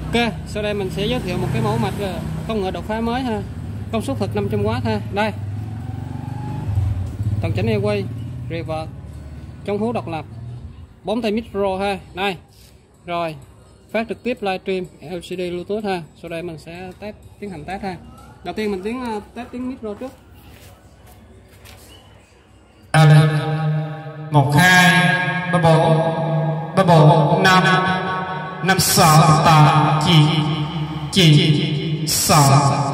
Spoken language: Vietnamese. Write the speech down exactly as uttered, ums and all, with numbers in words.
Ok, sau đây mình sẽ giới thiệu một cái mẫu mạch công nghệ đột phá mới ha. Công suất thực năm trăm oát ha. Đây. Toàn chỉnh airway, reverb, chống hú độc lập, bốn tay micro ha. Đây. Rồi, phát trực tiếp livestream lờ xê đê Bluetooth ha. Sau đây mình sẽ test tiến hành test ha. Đầu tiên mình tiến test tiếng micro trước. Alo. một hai ba bốn ba bốn năm năm sáu tám chín chín sáu